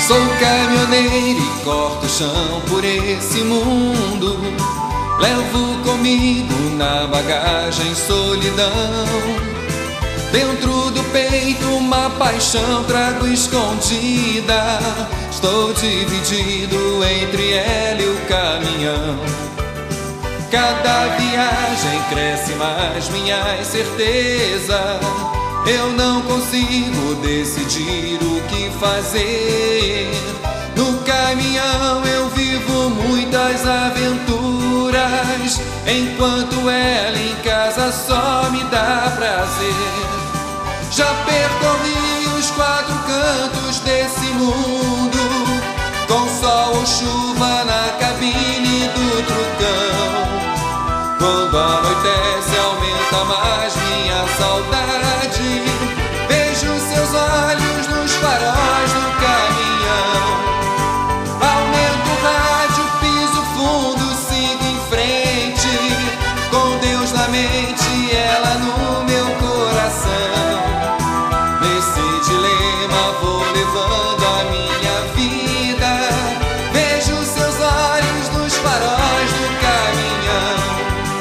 Sou caminhoneiro e corto o chão por esse mundo. Levo comigo na bagagem solidão. Dentro do peito uma paixão trago escondida. Estou dividido entre ela e o caminhão. Cada viagem cresce mais minha incerteza. Eu não consigo decidir o que fazer. No caminhão eu vivo muitas aventuras, enquanto ela em casa só me dá prazer. Já percorri os 4 cantos desse mundo, com sol ou chuva na cabine do trucão. Quando anoitece aumenta mais minha saudade. Vejo seus olhos nos faróis do caminhão. Aumento o rádio, piso fundo, sigo em frente, com Deus na mente e ela no meu coração. Nesse dilema vou levando a minha vida. Vejo seus olhos nos faróis do caminhão.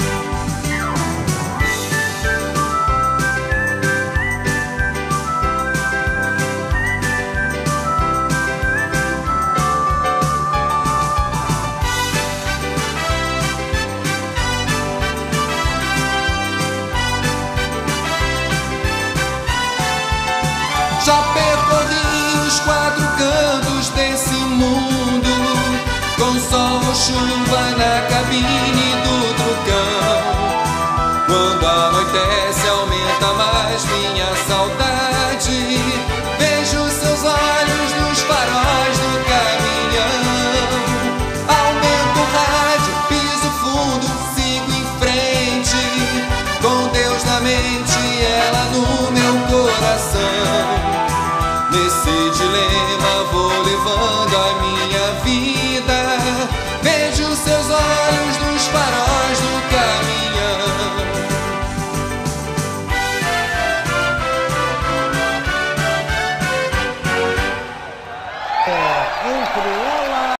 Já percorri os 4 cantos desse mundo, com sol ou chuva na cabine do trucão. Quando anoitece aumenta mais minha